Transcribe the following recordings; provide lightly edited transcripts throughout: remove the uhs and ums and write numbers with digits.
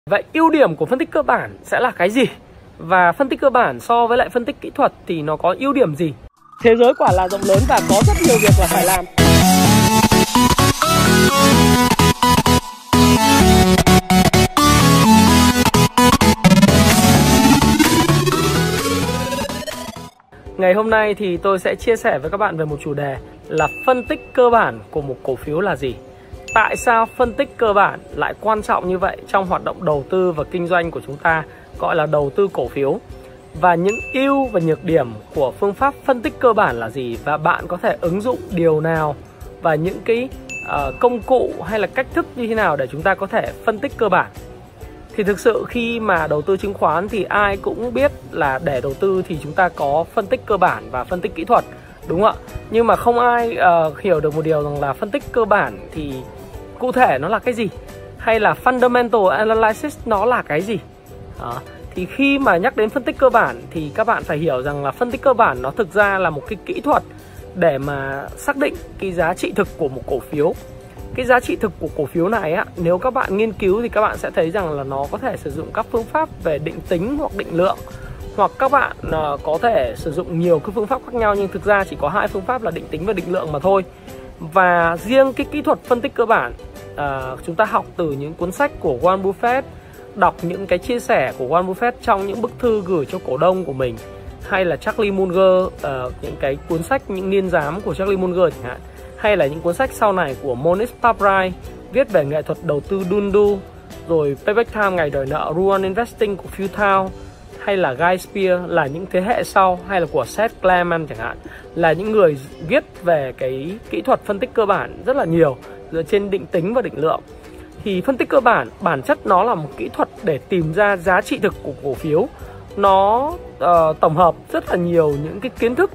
Vậy ưu điểm của phân tích cơ bản sẽ là cái gì? Và phân tích cơ bản so với lại phân tích kỹ thuật thì nó có ưu điểm gì? Thế giới quả là rộng lớn và có rất nhiều việc là phải làm. Ngày hôm nay thì tôi sẽ chia sẻ với các bạn về một chủ đề là phân tích cơ bản của một cổ phiếu là gì? Tại sao phân tích cơ bản lại quan trọng như vậy trong hoạt động đầu tư và kinh doanh của chúng ta, gọi là đầu tư cổ phiếu? Và những ưu và nhược điểm của phương pháp phân tích cơ bản là gì? Và bạn có thể ứng dụng điều nào và những cái công cụ hay là cách thức như thế nào để chúng ta có thể phân tích cơ bản? Thì thực sự khi mà đầu tư chứng khoán thì ai cũng biết là để đầu tư thì chúng ta có phân tích cơ bản và phân tích kỹ thuật, đúng không ạ? Nhưng mà không ai hiểu được một điều rằng là phân tích cơ bản thì cụ thể nó là cái gì? Hay là fundamental analysis nó là cái gì? Thì khi mà nhắc đến phân tích cơ bản thì các bạn phải hiểu rằng là phân tích cơ bản nó thực ra là một cái kỹ thuật để mà xác định cái giá trị thực của một cổ phiếu. Cái giá trị thực của cổ phiếu này á, nếu các bạn nghiên cứu thì các bạn sẽ thấy rằng là nó có thể sử dụng các phương pháp về định tính hoặc định lượng, hoặc các bạn có thể sử dụng nhiều cái phương pháp khác nhau, nhưng thực ra chỉ có hai phương pháp là định tính và định lượng mà thôi. Và riêng cái kỹ thuật phân tích cơ bản chúng ta học từ những cuốn sách của Warren Buffett, đọc những cái chia sẻ của Warren Buffett trong những bức thư gửi cho cổ đông của mình, hay là Charlie Munger, những cái cuốn sách những niên giám của Charlie Munger chẳng hạn, hay là những cuốn sách sau này của Mohnish Pabrai viết về nghệ thuật đầu tư Dundu, rồi Payback Time, ngày đòi nợ, Rule on Investing của Phil Thao, hay là Guy Spier là những thế hệ sau, hay là của Seth Klarman chẳng hạn, là những người viết về cái kỹ thuật phân tích cơ bản rất là nhiều dựa trên định tính và định lượng. Thì phân tích cơ bản bản chất nó là một kỹ thuật để tìm ra giá trị thực của cổ phiếu. Nó tổng hợp rất là nhiều những cái kiến thức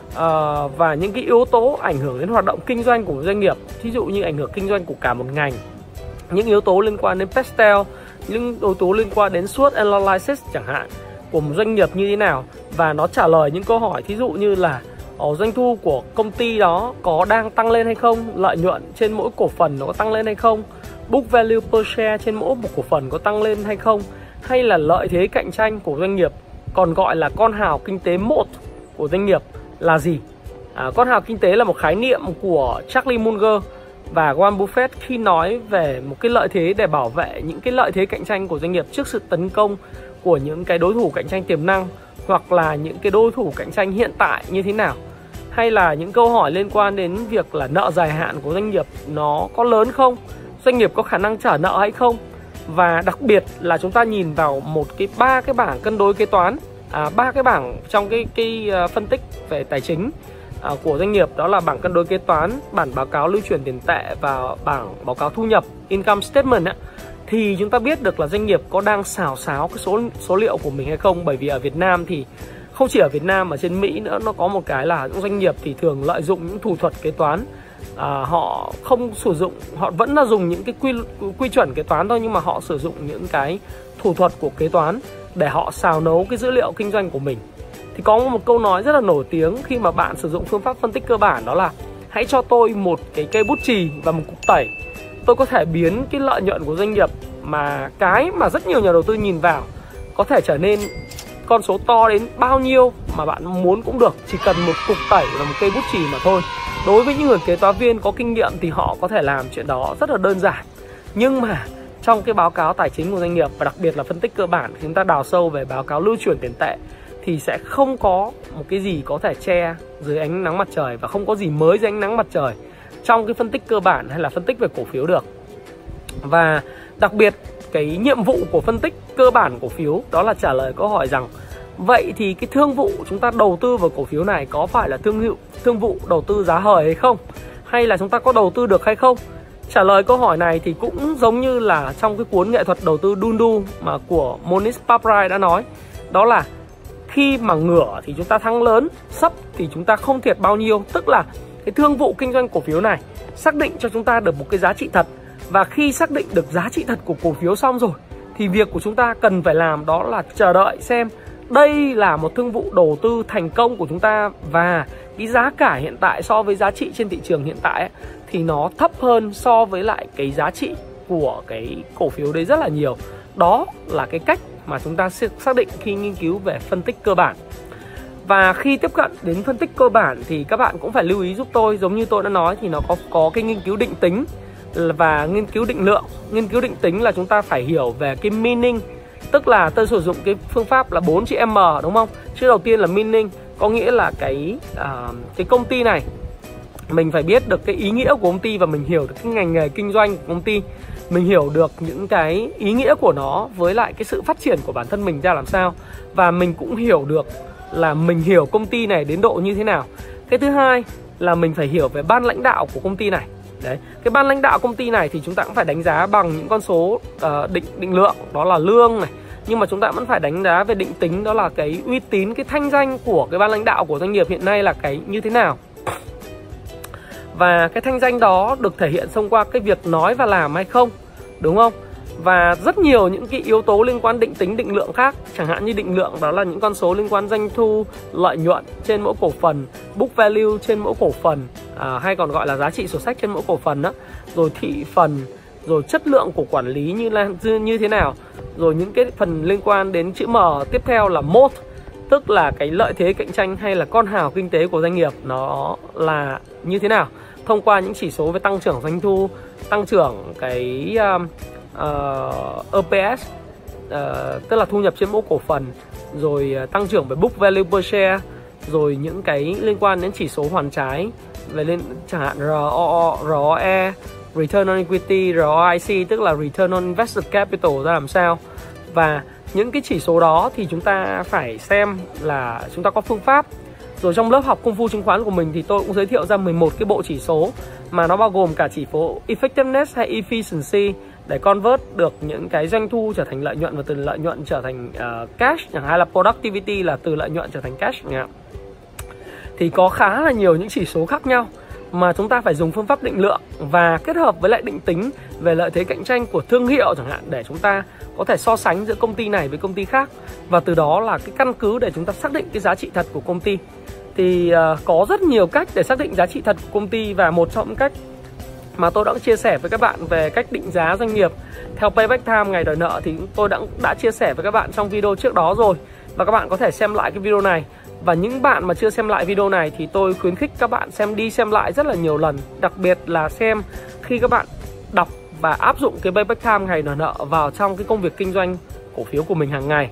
và những cái yếu tố ảnh hưởng đến hoạt động kinh doanh của một doanh nghiệp. Thí dụ như ảnh hưởng kinh doanh của cả một ngành, những yếu tố liên quan đến Pestel, những yếu tố liên quan đến SWOT analysis chẳng hạn, của một doanh nghiệp như thế nào. Và nó trả lời những câu hỏi thí dụ như là doanh thu của công ty đó có đang tăng lên hay không, lợi nhuận trên mỗi cổ phần nó có tăng lên hay không, book value per share trên mỗi một cổ phần có tăng lên hay không, hay là lợi thế cạnh tranh của doanh nghiệp, còn gọi là con hào kinh tế 1 của doanh nghiệp là gì. Con hào kinh tế là một khái niệm của Charlie Munger và Warren Buffett khi nói về một cái lợi thế để bảo vệ những cái lợi thế cạnh tranh của doanh nghiệp trước sự tấn công của những cái đối thủ cạnh tranh tiềm năng, hoặc là những cái đối thủ cạnh tranh hiện tại như thế nào, hay là những câu hỏi liên quan đến việc là nợ dài hạn của doanh nghiệp nó có lớn không, doanh nghiệp có khả năng trả nợ hay không. Và đặc biệt là chúng ta nhìn vào ba cái bảng cân đối kế toán, ba cái bảng trong cái phân tích về tài chính của doanh nghiệp, đó là bảng cân đối kế toán, bản báo cáo lưu chuyển tiền tệ và bảng báo cáo thu nhập income statement ấy, thì chúng ta biết được là doanh nghiệp có đang xào xáo cái số liệu của mình hay không. Bởi vì ở Việt Nam thì không chỉ ở Việt Nam mà trên Mỹ nữa, nó có một cái là những doanh nghiệp thì thường lợi dụng những thủ thuật kế toán. Họ không sử dụng, họ vẫn là dùng những cái quy chuẩn kế toán thôi, nhưng mà họ sử dụng những cái thủ thuật của kế toán để họ xào nấu cái dữ liệu kinh doanh của mình. Thì có một câu nói rất là nổi tiếng khi mà bạn sử dụng phương pháp phân tích cơ bản, đó là hãy cho tôi một cái cây bút chì và một cục tẩy, tôi có thể biến cái lợi nhuận của doanh nghiệp mà rất nhiều nhà đầu tư nhìn vào có thể trở nên con số to đến bao nhiêu mà bạn muốn cũng được, chỉ cần một cục tẩy và một cây bút chì mà thôi. Đối với những người kế toán viên có kinh nghiệm thì họ có thể làm chuyện đó rất là đơn giản. Nhưng mà trong cái báo cáo tài chính của doanh nghiệp, và đặc biệt là phân tích cơ bản, chúng ta đào sâu về báo cáo lưu chuyển tiền tệ, thì sẽ không có một cái gì có thể che dưới ánh nắng mặt trời, và không có gì mới dưới ánh nắng mặt trời trong cái phân tích cơ bản hay là phân tích về cổ phiếu được. Và đặc biệt cái nhiệm vụ của phân tích cơ bản cổ phiếu đó là trả lời câu hỏi rằng vậy thì cái thương vụ chúng ta đầu tư vào cổ phiếu này có phải là thương vụ đầu tư giá hời hay không, hay là chúng ta có đầu tư được hay không. Trả lời câu hỏi này thì cũng giống như là trong cái cuốn nghệ thuật đầu tư Dundu mà của Mohnish Pabrai đã nói, đó là khi mà ngửa thì chúng ta thắng lớn, sấp thì chúng ta không thiệt bao nhiêu. Tức là cái thương vụ kinh doanh cổ phiếu này xác định cho chúng ta được một cái giá trị thật. Và khi xác định được giá trị thật của cổ phiếu xong rồi thì việc của chúng ta cần phải làm đó là chờ đợi xem đây là một thương vụ đầu tư thành công của chúng ta, và cái giá cả hiện tại so với giá trị trên thị trường hiện tại ấy, thì nó thấp hơn so với lại cái giá trị của cái cổ phiếu đấy rất là nhiều. Đó là cái cách mà chúng ta sẽ xác định khi nghiên cứu về phân tích cơ bản. Và khi tiếp cận đến phân tích cơ bản thì các bạn cũng phải lưu ý giúp tôi, giống như tôi đã nói thì nó có cái nghiên cứu định tính và nghiên cứu định lượng. Nghiên cứu định tính là chúng ta phải hiểu về cái meaning, tức là tôi sử dụng cái phương pháp là 4 chữ M, đúng không? Chữ đầu tiên là meaning, có nghĩa là cái công ty này mình phải biết được cái ý nghĩa của công ty và mình hiểu được cái ngành nghề kinh doanh của công ty. Mình hiểu được những cái ý nghĩa của nó với lại cái sự phát triển của bản thân mình ra làm sao. Và mình cũng hiểu được là mình hiểu công ty này đến độ như thế nào. Cái thứ hai là mình phải hiểu về ban lãnh đạo của công ty này. Đấy, cái ban lãnh đạo công ty này thì chúng ta cũng phải đánh giá bằng những con số định lượng, đó là lương này. Nhưng mà chúng ta vẫn phải đánh giá về định tính, đó là cái uy tín, cái thanh danh của cái ban lãnh đạo của doanh nghiệp hiện nay là cái như thế nào. Và cái thanh danh đó được thể hiện thông qua cái việc nói và làm hay không, đúng không? Và rất nhiều những cái yếu tố liên quan định tính, định lượng khác. Chẳng hạn như định lượng đó là những con số liên quan doanh thu, lợi nhuận trên mỗi cổ phần, book value trên mỗi cổ phần, hay còn gọi là giá trị sổ sách trên mỗi cổ phần đó. Rồi thị phần, rồi chất lượng của quản lý như thế nào. Rồi những cái phần liên quan đến chữ M tiếp theo là moat, tức là cái lợi thế cạnh tranh hay là con hào kinh tế của doanh nghiệp nó là như thế nào, thông qua những chỉ số về tăng trưởng doanh thu, tăng trưởng cái EPS, tức là thu nhập trên mỗi cổ phần, rồi tăng trưởng về book value per share, rồi những cái liên quan đến chỉ số hoàn trái về chẳng hạn ROE, Return on Equity, ROIC, tức là Return on Invested Capital ra làm sao. Và những cái chỉ số đó thì chúng ta phải xem là chúng ta có phương pháp. Rồi trong lớp học công phu chứng khoán của mình thì tôi cũng giới thiệu ra 11 cái bộ chỉ số mà nó bao gồm cả chỉ số effectiveness hay efficiency để convert được những cái doanh thu trở thành lợi nhuận và từ lợi nhuận trở thành cash, chẳng hạn là productivity là từ lợi nhuận trở thành cash. Thì có khá là nhiều những chỉ số khác nhau mà chúng ta phải dùng phương pháp định lượng và kết hợp với lại định tính về lợi thế cạnh tranh của thương hiệu chẳng hạn, để chúng ta có thể so sánh giữa công ty này với công ty khác, và từ đó là cái căn cứ để chúng ta xác định cái giá trị thật của công ty. Thì có rất nhiều cách để xác định giá trị thật của công ty, và một trong những cách mà tôi đã chia sẻ với các bạn về cách định giá doanh nghiệp theo Payback Time ngày đòi nợ thì tôi đã chia sẻ với các bạn trong video trước đó rồi, và các bạn có thể xem lại cái video này. Và những bạn mà chưa xem lại video này thì tôi khuyến khích các bạn xem lại rất là nhiều lần, đặc biệt là xem khi các bạn đọc và áp dụng cái Payback Time ngày đòi nợ vào trong cái công việc kinh doanh cổ phiếu của mình hàng ngày.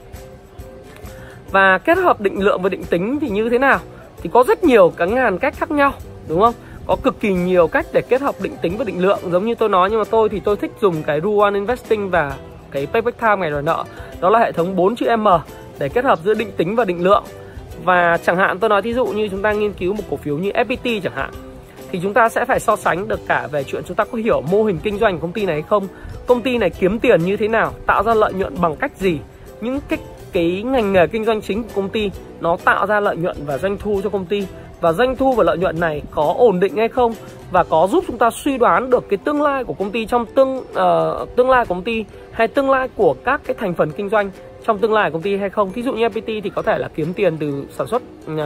Và kết hợp định lượng và định tính thì như thế nào? Thì có rất nhiều các ngàn cách khác nhau, đúng không? Có cực kỳ nhiều cách để kết hợp định tính và định lượng, giống như tôi nói, nhưng mà tôi thích dùng cái Rule One Investing và cái Payback Time ngày đòi nợ. Đó là hệ thống 4 chữ M để kết hợp giữa định tính và định lượng. Và chẳng hạn tôi nói thí dụ như chúng ta nghiên cứu một cổ phiếu như FPT chẳng hạn, thì chúng ta sẽ phải so sánh được cả về chuyện chúng ta có hiểu mô hình kinh doanh của công ty này hay không, công ty này kiếm tiền như thế nào, tạo ra lợi nhuận bằng cách gì, những cái ngành nghề kinh doanh chính của công ty nó tạo ra lợi nhuận và doanh thu cho công ty, và doanh thu và lợi nhuận này có ổn định hay không, và có giúp chúng ta suy đoán được cái tương lai của công ty trong tương lai của công ty hay tương lai của các cái thành phần kinh doanh trong tương lai của công ty hay không. Thí dụ như FPT thì có thể là kiếm tiền từ sản xuất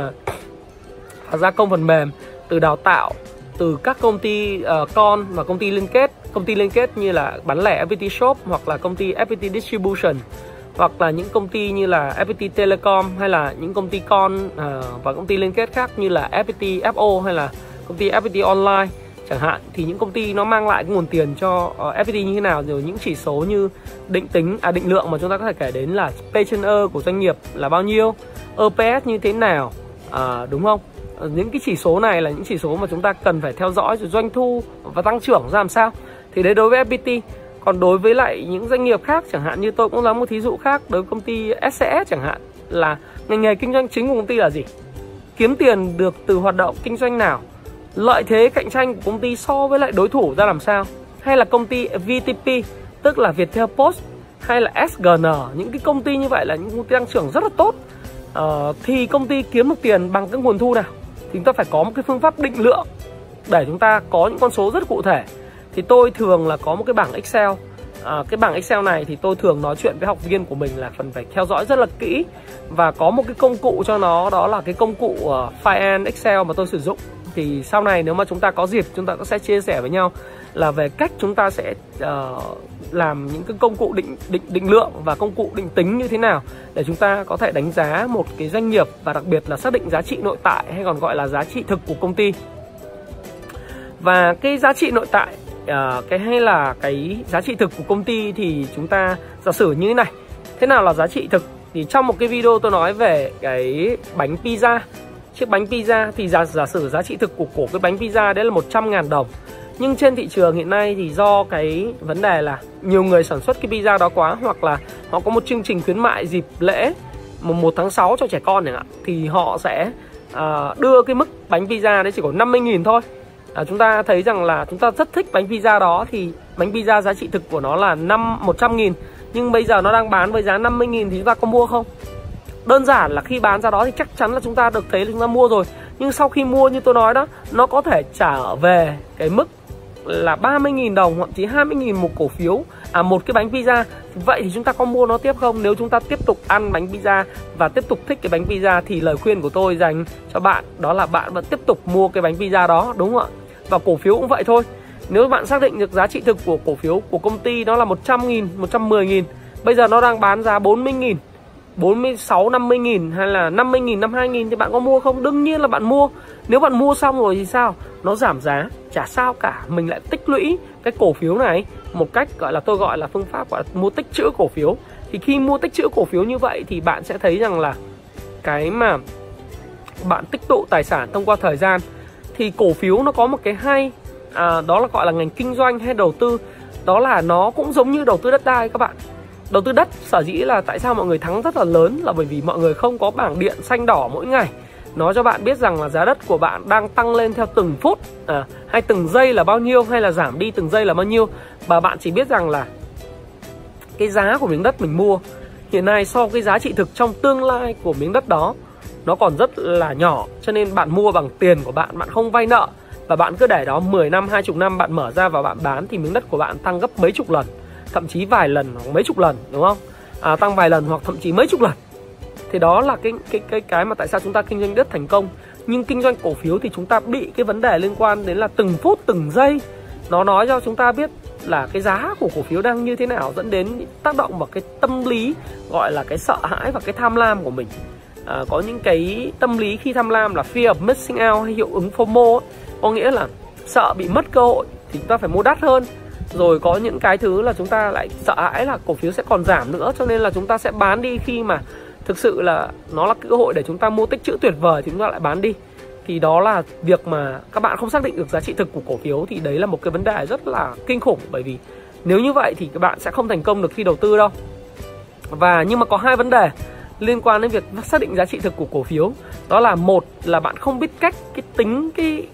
gia công phần mềm, từ đào tạo, từ các công ty con và công ty liên kết như là bán lẻ FPT Shop, hoặc là công ty FPT Distribution, hoặc là những công ty như là FPT Telecom, hay là những công ty con và công ty liên kết khác như là FPT FO hay là công ty FPT Online chẳng hạn. Thì những công ty nó mang lại cái nguồn tiền cho FPT như thế nào, rồi những chỉ số như định lượng mà chúng ta có thể kể đến là P/E của doanh nghiệp là bao nhiêu, EPS như thế nào, đúng không? Những cái chỉ số này là những chỉ số mà chúng ta cần phải theo dõi, rồi doanh thu và tăng trưởng ra làm sao. Thì đấy đối với FPT. Còn đối với lại những doanh nghiệp khác, chẳng hạn như tôi cũng nói một thí dụ khác, đối với công ty SCS chẳng hạn, là ngành nghề kinh doanh chính của công ty là gì, kiếm tiền được từ hoạt động kinh doanh nào, lợi thế cạnh tranh của công ty so với lại đối thủ ra làm sao, hay là công ty VTP tức là Viettel Post hay là SGN, những cái công ty như vậy là những công ty tăng trưởng rất là tốt. Thì công ty kiếm được tiền bằng cái nguồn thu nào, thì chúng ta phải có một cái phương pháp định lượng để chúng ta có những con số rất cụ thể. Thì tôi thường là có một cái bảng Excel. Cái bảng Excel này thì tôi thường nói chuyện với học viên của mình là phần phải theo dõi rất là kỹ, và có một cái công cụ cho nó, đó là cái công cụ File Excel mà tôi sử dụng thì sau này nếu mà chúng ta có dịp chúng ta sẽ chia sẻ với nhau là về cách chúng ta sẽ làm những cái công cụ định lượng và công cụ định tính như thế nào để chúng ta có thể đánh giá một cái doanh nghiệp, và đặc biệt là xác định giá trị nội tại hay còn gọi là giá trị thực của công ty. Và cái giá trị nội tại hay là cái giá trị thực của công ty thì chúng ta giả sử như thế này. Thế nào là giá trị thực? Thì trong một cái video tôi nói về cái bánh pizza, chiếc bánh pizza thì giả sử giá trị thực của cái bánh pizza đấy là 100.000 đồng. Nhưng trên thị trường hiện nay thì do cái vấn đề là nhiều người sản xuất cái pizza đó quá, hoặc là họ có một chương trình khuyến mại dịp lễ mùng 1 tháng 6 cho trẻ con chẳng hạn, thì họ sẽ đưa cái mức bánh pizza đấy chỉ có 50.000 thôi. Chúng ta thấy rằng là chúng ta rất thích bánh pizza đó, thì bánh pizza giá trị thực của nó là 100.000, nhưng bây giờ nó đang bán với giá 50.000 thì chúng ta có mua không? Đơn giản là khi bán ra đó thì chắc chắn là chúng ta được thấy là chúng ta mua rồi. Nhưng sau khi mua như tôi nói đó, nó có thể trở về cái mức là 30.000 đồng hoặc chỉ 20.000 một cổ phiếu, một cái bánh pizza. Vậy thì chúng ta có mua nó tiếp không? Nếu chúng ta tiếp tục ăn bánh pizza và tiếp tục thích cái bánh pizza thì lời khuyên của tôi dành cho bạn đó là bạn vẫn tiếp tục mua cái bánh pizza đó, đúng không ạ? Và cổ phiếu cũng vậy thôi. Nếu bạn xác định được giá trị thực của cổ phiếu của công ty nó là 100.000, 110.000, bây giờ nó đang bán giá 40.000, 46, 50.000 hay là 50.000, 52.000 thì bạn có mua không? Đương nhiên là bạn mua. Nếu bạn mua xong rồi thì sao? Nó giảm giá, chả sao cả. Mình lại tích lũy cái cổ phiếu này một cách tôi gọi là phương pháp gọi là mua tích trữ cổ phiếu. Thì khi mua tích trữ cổ phiếu như vậy thì bạn sẽ thấy rằng là cái mà bạn tích tụ tài sản thông qua thời gian, thì cổ phiếu nó có một cái hay, đó là gọi là ngành kinh doanh hay đầu tư. Đó là nó cũng giống như đầu tư đất đai các bạn. Đầu tư đất sở dĩ là tại sao mọi người thắng rất là lớn là bởi vì mọi người không có bảng điện xanh đỏ mỗi ngày nói cho bạn biết rằng là giá đất của bạn đang tăng lên theo từng phút, hay từng giây là bao nhiêu, hay là giảm đi từng giây là bao nhiêu. Và bạn chỉ biết rằng là cái giá của miếng đất mình mua hiện nay so với cái giá trị thực trong tương lai của miếng đất đó nó còn rất là nhỏ. Cho nên bạn mua bằng tiền của bạn, bạn không vay nợ, và bạn cứ để đó 10 năm, 20 năm, bạn mở ra và bạn bán thì miếng đất của bạn tăng gấp mấy chục lần, thậm chí vài lần hoặc mấy chục lần, đúng không? Tăng vài lần hoặc thậm chí mấy chục lần. Thì đó là cái mà tại sao chúng ta kinh doanh đất thành công. Nhưng kinh doanh cổ phiếu thì chúng ta bị cái vấn đề liên quan đến là từng phút từng giây nó nói cho chúng ta biết là cái giá của cổ phiếu đang như thế nào, dẫn đến tác động vào cái tâm lý gọi là cái sợ hãi và cái tham lam của mình. Có những cái tâm lý khi tham lam là fear of missing out hay hiệu ứng FOMO ấy, có nghĩa là sợ bị mất cơ hội thì chúng ta phải mua đắt hơn. Rồi có những cái thứ là chúng ta lại sợ hãi là cổ phiếu sẽ còn giảm nữa, cho nên là chúng ta sẽ bán đi khi mà thực sự là nó là cơ hội để chúng ta mua tích trữ tuyệt vời thì chúng ta lại bán đi. Thì đó là việc mà các bạn không xác định được giá trị thực của cổ phiếu, thì đấy là một cái vấn đề rất là kinh khủng. Bởi vì nếu như vậy thì các bạn sẽ không thành công được khi đầu tư đâu. Nhưng mà có hai vấn đề liên quan đến việc xác định giá trị thực của cổ phiếu. Đó là một là bạn không biết cách tính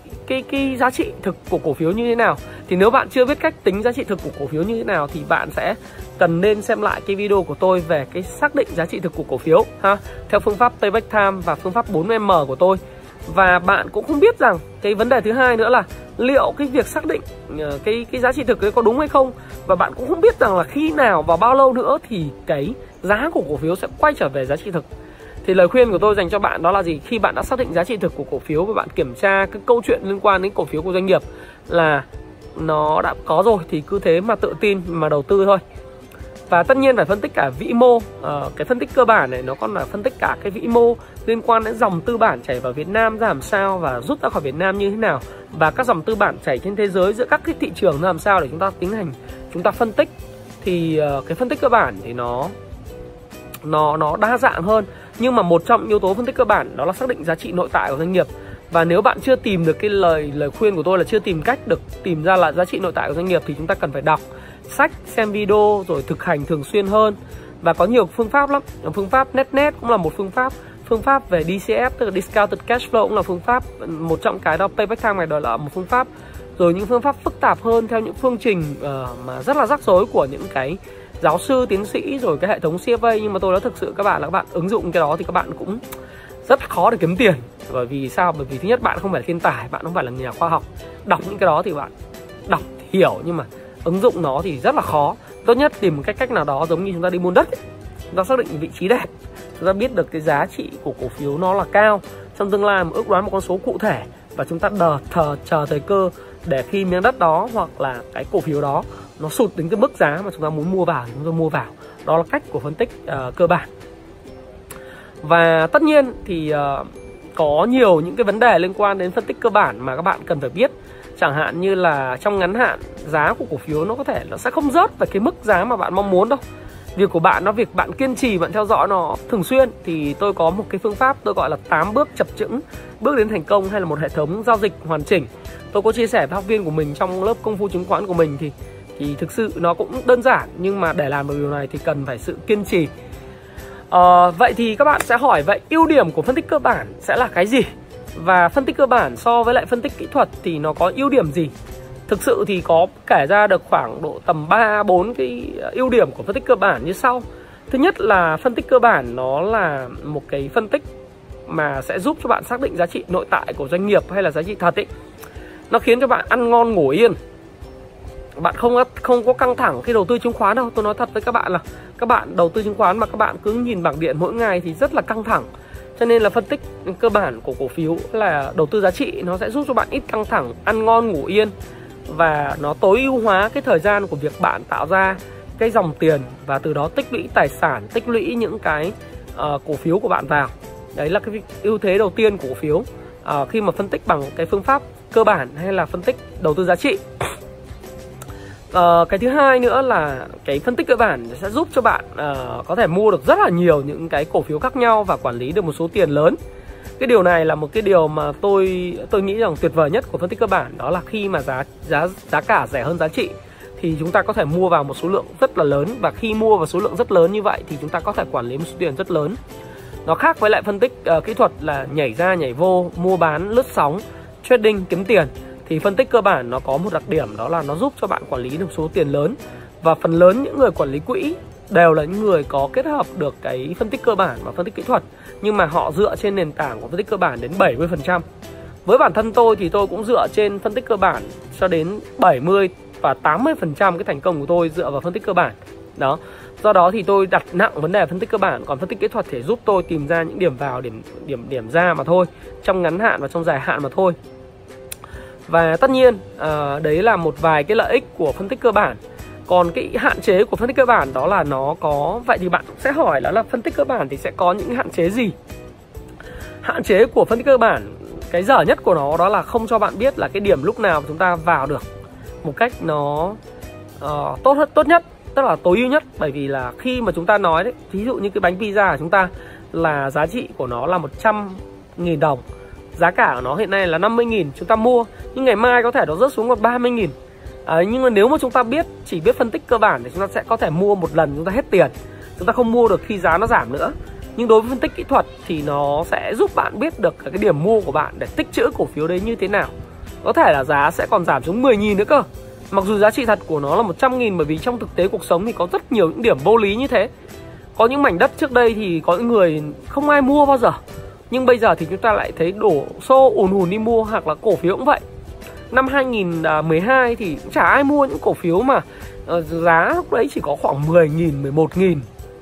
cái giá trị thực của cổ phiếu như thế nào. Thì nếu bạn chưa biết cách tính giá trị thực của cổ phiếu như thế nào thì bạn sẽ cần nên xem lại cái video của tôi về cái xác định giá trị thực của cổ phiếu ha, theo phương pháp Payback Time và phương pháp 4M của tôi. Và bạn cũng không biết rằng cái vấn đề thứ hai nữa là liệu cái việc xác định cái giá trị thực ấy có đúng hay không. Và bạn cũng không biết rằng là khi nào và bao lâu nữa thì cái giá của cổ phiếu sẽ quay trở về giá trị thực. Thì lời khuyên của tôi dành cho bạn đó là gì? Khi bạn đã xác định giá trị thực của cổ phiếu và bạn kiểm tra cái câu chuyện liên quan đến cổ phiếu của doanh nghiệp là nó đã có rồi thì cứ thế mà tự tin mà đầu tư thôi. Và tất nhiên phải phân tích cả vĩ mô. Cái phân tích cơ bản này nó còn là phân tích cả cái vĩ mô liên quan đến dòng tư bản chảy vào Việt Nam ra làm sao và rút ra khỏi Việt Nam như thế nào, và các dòng tư bản chảy trên thế giới giữa các cái thị trường ra làm sao để chúng ta tiến hành, chúng ta phân tích. Thì cái phân tích cơ bản thì nó đa dạng hơn, nhưng mà một trong yếu tố phân tích cơ bản đó là xác định giá trị nội tại của doanh nghiệp. Và nếu bạn chưa tìm được cái lời khuyên của tôi là chưa tìm cách được tìm ra là giá trị nội tại của doanh nghiệp thì chúng ta cần phải đọc sách, xem video rồi thực hành thường xuyên hơn. Và có nhiều phương pháp lắm. Phương pháp net cũng là một phương pháp. Phương pháp về DCF tức là Discounted Cash Flow cũng là phương pháp. Một trong cái đó Payback Time này đó là một phương pháp. Rồi những phương pháp phức tạp hơn theo những phương trình mà rất là rắc rối của những cái giáo sư, tiến sĩ rồi cái hệ thống CFA. Nhưng mà tôi nói thực sự các bạn ứng dụng cái đó thì các bạn cũng rất khó để kiếm tiền. Bởi vì sao? Bởi vì thứ nhất bạn không phải là thiên tài, bạn không phải là nhà khoa học. Đọc những cái đó thì bạn đọc thì hiểu, nhưng mà ứng dụng nó thì rất là khó. Tốt nhất tìm một cách nào đó giống như chúng ta đi mua đất ấy. Chúng ta xác định vị trí đẹp, chúng ta biết được cái giá trị của cổ phiếu nó là cao trong tương lai, mà ước đoán một con số cụ thể, và chúng ta chờ thời cơ để khi miếng đất đó hoặc là cái cổ phiếu đó nó sụt đến cái mức giá mà chúng ta muốn mua vào thì chúng ta mua vào. Đó là cách của phân tích cơ bản. Và tất nhiên thì có nhiều những cái vấn đề liên quan đến phân tích cơ bản mà các bạn cần phải biết. Chẳng hạn như là trong ngắn hạn giá của cổ phiếu nó có thể nó sẽ không rớt về cái mức giá mà bạn mong muốn đâu. Việc của bạn nó việc bạn kiên trì, bạn theo dõi nó thường xuyên. Thì tôi có một cái phương pháp tôi gọi là 8 bước chập chững bước đến thành công, hay là một hệ thống giao dịch hoàn chỉnh. Tôi có chia sẻ với học viên của mình trong lớp công phu chứng khoán của mình thì thực sự nó cũng đơn giản, nhưng mà để làm được điều này thì cần phải sự kiên trì. Vậy thì các bạn sẽ hỏi, vậy ưu điểm của phân tích cơ bản sẽ là cái gì? Và phân tích cơ bản so với lại phân tích kỹ thuật thì nó có ưu điểm gì? Thực sự thì có kể ra được khoảng độ tầm 3-4 cái ưu điểm của phân tích cơ bản như sau. Thứ nhất là phân tích cơ bản nó là một cái phân tích mà sẽ giúp cho bạn xác định giá trị nội tại của doanh nghiệp hay là giá trị thật ấy. Nó khiến cho bạn ăn ngon ngủ yên. Bạn không có căng thẳng khi đầu tư chứng khoán đâu. Tôi nói thật với các bạn là các bạn đầu tư chứng khoán mà các bạn cứ nhìn bảng điện mỗi ngày thì rất là căng thẳng. Cho nên là phân tích cơ bản của cổ phiếu là đầu tư giá trị, nó sẽ giúp cho bạn ít căng thẳng, ăn ngon ngủ yên. Và nó tối ưu hóa cái thời gian của việc bạn tạo ra cái dòng tiền và từ đó tích lũy tài sản, tích lũy những cái cổ phiếu của bạn vào. Đấy là cái ưu thế đầu tiên của cổ phiếu khi mà phân tích bằng cái phương pháp cơ bản hay là phân tích đầu tư giá trị. Cái thứ hai nữa là cái phân tích cơ bản sẽ giúp cho bạn có thể mua được rất là nhiều những cái cổ phiếu khác nhau và quản lý được một số tiền lớn. Cái điều này là một cái điều mà tôi nghĩ rằng tuyệt vời nhất của phân tích cơ bản, đó là khi mà giá cả rẻ hơn giá trị thì chúng ta có thể mua vào một số lượng rất là lớn, và khi mua vào số lượng rất lớn như vậy thì chúng ta có thể quản lý một số tiền rất lớn. Nó khác với lại phân tích kỹ thuật là nhảy ra nhảy vô, mua bán lướt sóng, trading kiếm tiền. Thì phân tích cơ bản nó có một đặc điểm, đó là nó giúp cho bạn quản lý được số tiền lớn. Và phần lớn những người quản lý quỹ đều là những người có kết hợp được cái phân tích cơ bản và phân tích kỹ thuật, nhưng mà họ dựa trên nền tảng của phân tích cơ bản đến 70%. Với bản thân tôi thì tôi cũng dựa trên phân tích cơ bản cho đến 70 và 80% cái thành công của tôi dựa vào phân tích cơ bản. Đó. Do đó thì tôi đặt nặng vấn đề phân tích cơ bản, còn phân tích kỹ thuật thì giúp tôi tìm ra những điểm vào, điểm ra mà thôi, trong ngắn hạn và trong dài hạn mà thôi. Và tất nhiên đấy là một vài cái lợi ích của phân tích cơ bản. Còn cái hạn chế của phân tích cơ bản đó là nó có, vậy thì bạn sẽ hỏi là phân tích cơ bản thì sẽ có những hạn chế gì? Hạn chế của phân tích cơ bản, cái dở nhất của nó đó là không cho bạn biết là cái điểm lúc nào chúng ta vào được một cách nó tốt nhất, tức là tối ưu nhất. Bởi vì là khi mà chúng ta nói đấy, ví dụ như cái bánh pizza của chúng ta là giá trị của nó là 100.000 đồng, giá cả của nó hiện nay là 50.000, chúng ta mua, nhưng ngày mai có thể nó rớt xuống còn 30.000. Nhưng mà nếu mà chúng ta chỉ biết phân tích cơ bản thì chúng ta sẽ có thể mua một lần chúng ta hết tiền, chúng ta không mua được khi giá nó giảm nữa. Nhưng đối với phân tích kỹ thuật thì nó sẽ giúp bạn biết được cái điểm mua của bạn để tích trữ cổ phiếu đấy như thế nào. Có thể là giá sẽ còn giảm xuống 10.000 nữa cơ, mặc dù giá trị thật của nó là 100.000. Bởi vì trong thực tế cuộc sống thì có rất nhiều những điểm vô lý như thế. Có những mảnh đất trước đây thì có những người không ai mua bao giờ, nhưng bây giờ thì chúng ta lại thấy đổ xô ùn đi mua. Hoặc là cổ phiếu cũng vậy. Năm 2012 thì chả ai mua những cổ phiếu mà giá lúc đấy chỉ có khoảng 10.000, 11.000,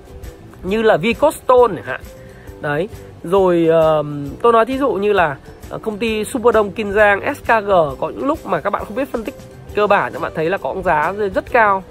như là Vicostone chẳng hạn. Đấy. Rồi tôi nói thí dụ như là công ty Superdome Kiên Giang, SKG, có những lúc mà các bạn không biết phân tích cơ bản, các bạn thấy là có giá rất cao,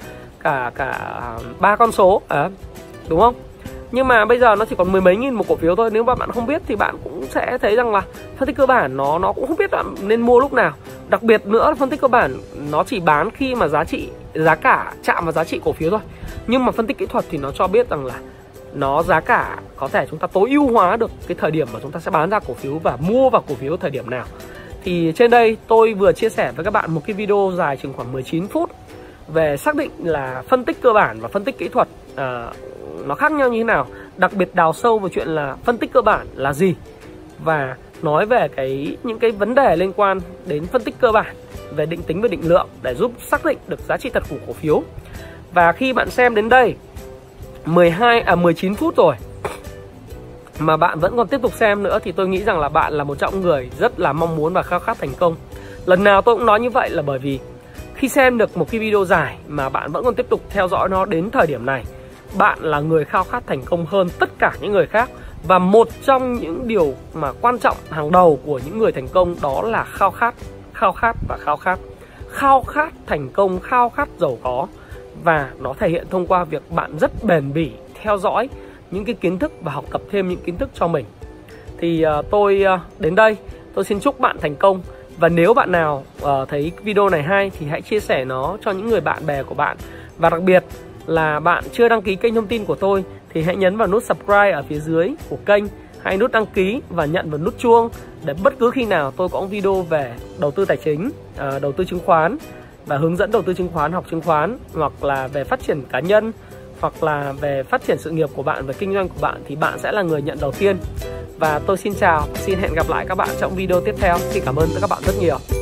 cả 3 con số, đúng không? Nhưng mà bây giờ nó chỉ còn 10 mấy nghìn một cổ phiếu thôi. Nếu mà bạn không biết thì bạn cũng sẽ thấy rằng là phân tích cơ bản nó cũng không biết bạn nên mua lúc nào. Đặc biệt nữa là phân tích cơ bản nó chỉ bán khi mà giá cả chạm vào giá trị cổ phiếu thôi. Nhưng mà phân tích kỹ thuật thì nó cho biết rằng là nó giá cả có thể chúng ta tối ưu hóa được cái thời điểm mà chúng ta sẽ bán ra cổ phiếu và mua vào cổ phiếu thời điểm nào. Thì trên đây tôi vừa chia sẻ với các bạn một cái video dài chừng khoảng 19 phút về xác định là phân tích cơ bản và phân tích kỹ thuật nó khác nhau như thế nào, đặc biệt đào sâu vào chuyện là phân tích cơ bản là gì, và nói về những cái vấn đề liên quan đến phân tích cơ bản về định tính và định lượng để giúp xác định được giá trị thật của cổ phiếu. Và khi bạn xem đến đây 19 phút rồi mà bạn vẫn còn tiếp tục xem nữa thì tôi nghĩ rằng là bạn là một trong người rất là mong muốn và khao khát thành công. Lần nào tôi cũng nói như vậy là bởi vì khi xem được một cái video dài mà bạn vẫn còn tiếp tục theo dõi nó đến thời điểm này, bạn là người khao khát thành công hơn tất cả những người khác. Và một trong những điều mà quan trọng hàng đầu của những người thành công đó là khao khát và khao khát. Khao khát thành công, khao khát giàu có. Và nó thể hiện thông qua việc bạn rất bền bỉ theo dõi những cái kiến thức và học tập thêm những kiến thức cho mình. Thì tôi đến đây, tôi xin chúc bạn thành công. Và nếu bạn nào thấy video này hay thì hãy chia sẻ nó cho những người bạn bè của bạn. Và đặc biệt là bạn chưa đăng ký kênh thông tin của tôi thì hãy nhấn vào nút subscribe ở phía dưới của kênh, hay nút đăng ký và nhận vào nút chuông để bất cứ khi nào tôi có video về đầu tư tài chính, đầu tư chứng khoán và hướng dẫn đầu tư chứng khoán, học chứng khoán, hoặc là về phát triển cá nhân, hoặc là về phát triển sự nghiệp của bạn và kinh doanh của bạn, thì bạn sẽ là người nhận đầu tiên. Và tôi xin chào, xin hẹn gặp lại các bạn trong video tiếp theo. Xin cảm ơn các bạn rất nhiều.